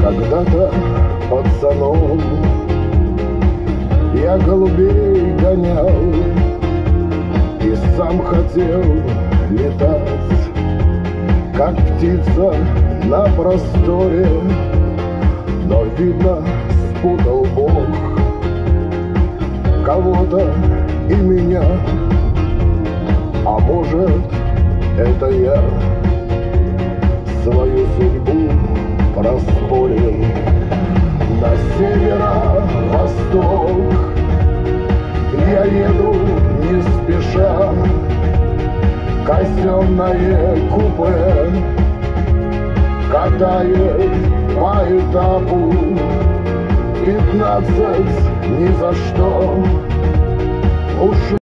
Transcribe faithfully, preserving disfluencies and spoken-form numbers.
Когда-то пацаном я голубей гонял и сам хотел летать, как птица на просторе. Но, видно, спутал Бог кого-то и меня. А может, это я свою судьбу проспорил. На северо-восток я еду не спеша, казенное купе катает по этапу. Пятнадцать ни за что уж